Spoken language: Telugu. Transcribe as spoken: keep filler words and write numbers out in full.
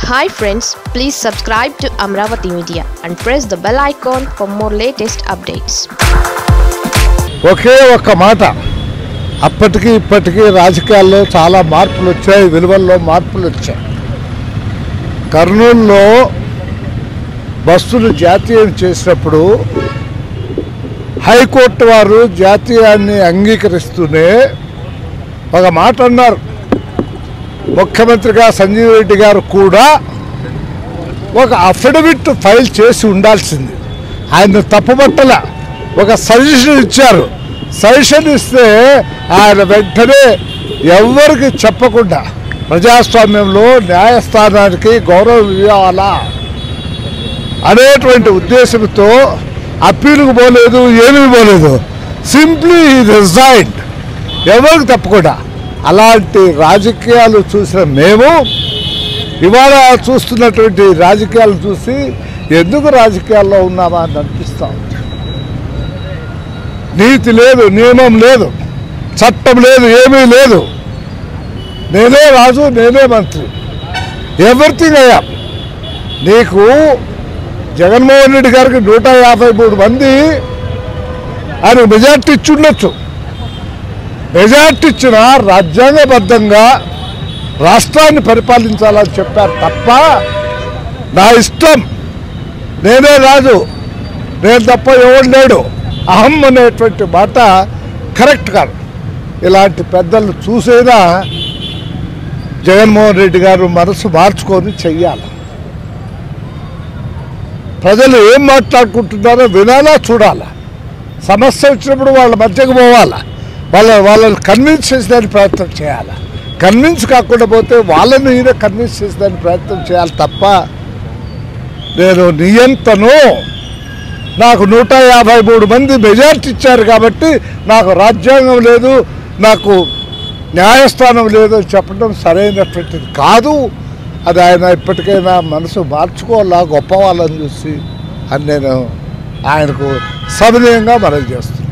Hi friends, please subscribe to Amravati Media and press the bell icon for more latest updates. ఒకే ఒక్క మాట, అప్పటికి ఇప్పటికీ రాజకీయాల్లో చాలా మార్పులు వచ్చాయి, విలువల్లో మార్పులు వచ్చాయి. కర్నూలులో బస్సులు జాతీయం చేసినప్పుడు హైకోర్టు వారు జాతీయాన్ని అంగీకరిస్తూనే ఒక మాట అన్నారు. ముఖ్యమంత్రిగా సంజీవ్ రెడ్డి గారు కూడా ఒక అఫిడవిట్ ఫైల్ చేసి ఉండాల్సింది. ఆయన తప్పుపట్టల, ఒక సజెషన్ ఇచ్చారు. సజెషన్ ఇస్తే ఆయన వెంటనే ఎవరికి చెప్పకుండా ప్రజాస్వామ్యంలో న్యాయస్థానానికి గౌరవం ఇవ్వాలా అనేటువంటి ఉద్దేశంతో అప్పీలుకు పోలేదు, ఏమీ పోలేదు. సింప్లీ రిజైన్డ్, ఎవరికి తప్పకుండా. అలాంటి రాజకీయాలు చూసిన మేము ఇవాళ చూస్తున్నటువంటి రాజకీయాలు చూసి ఎందుకు రాజకీయాల్లో ఉన్నామా అని అనిపిస్తాం. నీతి లేదు, నియమం లేదు, చట్టం లేదు, ఏమీ లేదు. నేనే రాజు, నేనే మంత్రి, ఎవ్రీథింగ్ అయ్యా. నీకు జగన్మోహన్ రెడ్డి గారికి నూట యాభై మూడు మంది ఆయన మెజార్టీ ఇచ్చి ఉండొచ్చు. మెజార్టీ ఇచ్చిన రాజ్యాంగబద్ధంగా రాష్ట్రాన్ని పరిపాలించాలని చెప్పారు తప్ప నా ఇష్టం, నేనే రాజు, నేను తప్ప ఎవడు లేడు, అహం అనేటువంటి మాట కరెక్ట్ కాదు. ఇలాంటి పెద్దలు చూసేదా జగన్మోహన్ రెడ్డి గారు మనసు మార్చుకొని చెయ్యాలి. ప్రజలు ఏం మాట్లాడుకుంటున్నారో వినాలా, చూడాలా. సమస్య వచ్చినప్పుడు వాళ్ళ మధ్యకు పోవాలా, వాళ్ళ వాళ్ళని కన్విన్స్ చేసేదానికి ప్రయత్నం చేయాలి. కన్విన్స్ కాకుండా పోతే వాళ్ళని ఈయన కన్విన్స్ చేసేదానికి ప్రయత్నం చేయాలి తప్ప నేను నియంతను, నాకు నూట యాభై మూడు మంది మెజార్టీ ఇచ్చారు కాబట్టి నాకు రాజ్యాంగం లేదు, నాకు న్యాయస్థానం లేదు అని చెప్పడం సరైనటువంటిది కాదు. అది ఆయన ఇప్పటికైనా మనసు మార్చుకోవాలా, గొప్ప వాళ్ళని చూసి అని నేను ఆయనకు సవినయంగా మనవి చేస్తున్నాను.